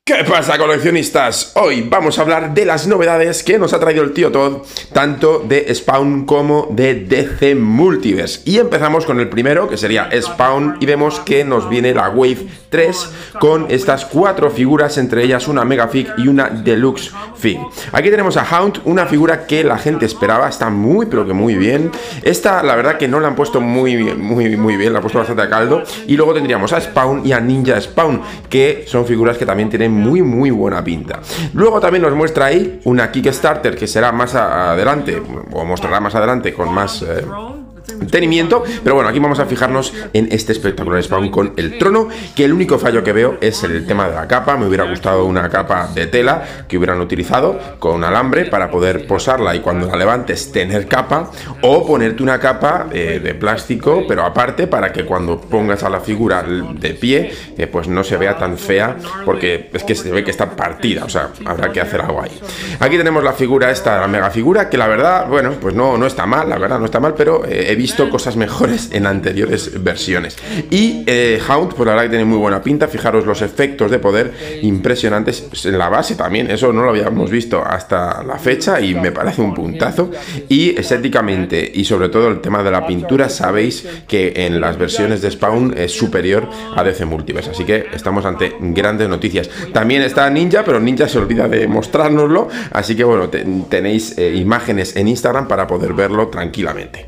¿Qué pasa, coleccionistas? Hoy vamos a hablar de las novedades que nos ha traído el tío Todd, tanto de Spawn como de DC Multiverse. Y empezamos con el primero, que sería Spawn, y vemos que nos viene la Wave 3 con estas 4 figuras, entre ellas una Mega Fig y una Deluxe Fig. Aquí tenemos a Hound, una figura que la gente esperaba, está muy pero que muy bien. Esta, la verdad que no la han puesto muy bien, la han puesto bastante a caldo. Y luego tendríamos a Spawn y a Ninja Spawn, que son figuras que también tienen muy buena pinta. Luego también nos muestra ahí una Kickstarter que será más adelante, o mostrará más adelante con más detenimiento, pero bueno, aquí vamos a fijarnos en este espectacular Spawn con el trono, que el único fallo que veo es el tema de la capa. Me hubiera gustado una capa de tela que hubieran utilizado con alambre para poder posarla y cuando la levantes tener capa, o ponerte una capa de plástico, pero aparte, para que cuando pongas a la figura de pie, pues no se vea tan fea, porque es que se ve que está partida, o sea, habrá que hacer algo ahí. Aquí tenemos la figura esta, la mega figura, que la verdad, bueno, pues no está mal, la verdad no está mal, pero he visto cosas mejores en anteriores versiones. Y Hound, pues la verdad que tiene muy buena pinta. Fijaros los efectos de poder impresionantes en la base también, eso no lo habíamos visto hasta la fecha y me parece un puntazo. Y estéticamente y sobre todo el tema de la pintura, sabéis que en las versiones de Spawn es superior a DC Multiverse, así que estamos ante grandes noticias. También está Ninja, pero Ninja se olvida de mostrárnoslo, así que bueno, tenéis imágenes en Instagram para poder verlo tranquilamente.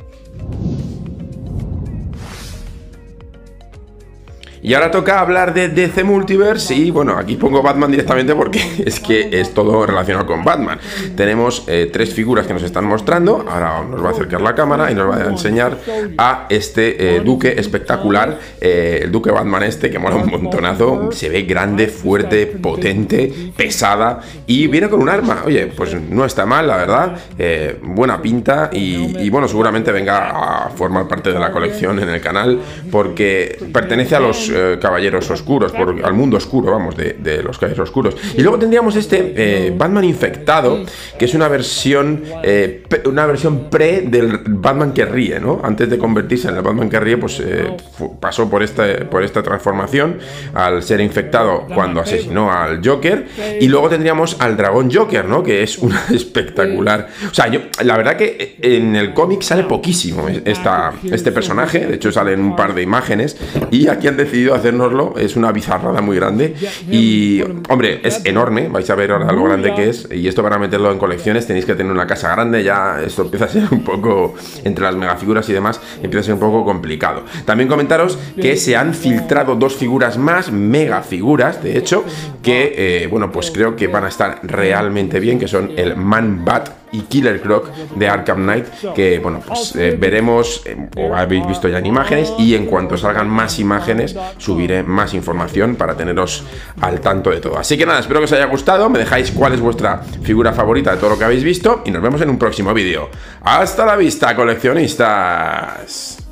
Y ahora toca hablar de DC Multiverse y bueno, aquí pongo Batman directamente porque es que es todo relacionado con Batman. Tenemos 3 figuras que nos están mostrando. Ahora nos va a acercar la cámara y nos va a enseñar a este Duque espectacular, el Duque Batman este, que mola un montonazo. Se ve grande, fuerte, potente, pesada y viene con un arma. Oye, pues no está mal, la verdad. Buena pinta y bueno, seguramente venga a formar parte de la colección en el canal porque pertenece a los caballeros oscuros, al mundo oscuro, vamos, de los caballeros oscuros. Y luego tendríamos este Batman infectado, que es una versión pre del Batman que ríe, ¿no? Antes de convertirse en el Batman que ríe, pues pasó por esta transformación al ser infectado cuando asesinó al Joker. Y luego tendríamos al Dragón Joker, ¿no? Que es una espectacular. O sea, la verdad que en el cómic sale poquísimo este personaje. De hecho, salen un par de imágenes y aquí han decidido hacérnoslo. Es una bizarrada muy grande y, hombre, es enorme. Vais a ver ahora lo grande que es. Y esto para meterlo en colecciones tenéis que tener una casa grande. Ya esto empieza a ser un poco, entre las megafiguras y demás, empieza a ser un poco complicado. También comentaros que se han filtrado 2 figuras más, megafiguras, de hecho, que, bueno, pues creo que van a estar realmente bien, que son el Man-Bat y Killer Croc de Arkham Knight, que bueno, pues veremos, o habéis visto ya en imágenes, y en cuanto salgan más imágenes subiré más información para teneros al tanto de todo. Así que nada, espero que os haya gustado, me dejáis cuál es vuestra figura favorita de todo lo que habéis visto y nos vemos en un próximo vídeo. ¡Hasta la vista, coleccionistas!